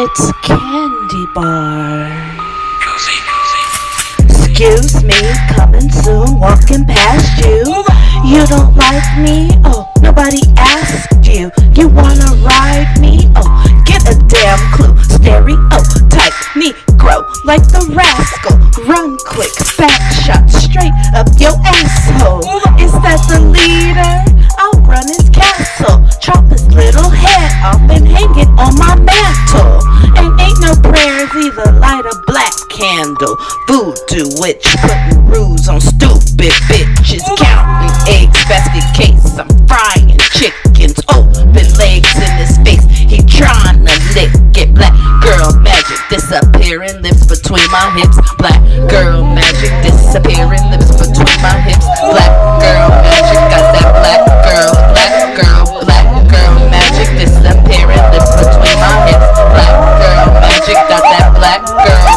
It's Candy Bar. Excuse me, coming soon, walking past you. You don't like me? Oh, nobody asked you. You wanna ride me? Oh, get a damn clue. Stereotype Negro like the rascal. Run quick, back shot straight up your asshole. Is that the leader? I'll run his castle, chop his little head off and hang it on my mantle. And ain't no prayers either, light a black candle. Voodoo witch putting rules on stupid bitches. Counting eggs, basket case, I'm frying chickens. Open legs in his face, he trying to lick it. Black girl magic, disappearing lips between my hips. Black girl magic, disappearing lips between my hips. Black girl magic, got that black girl magic, disappearing lips between my hips. Black girl magic, got that black girl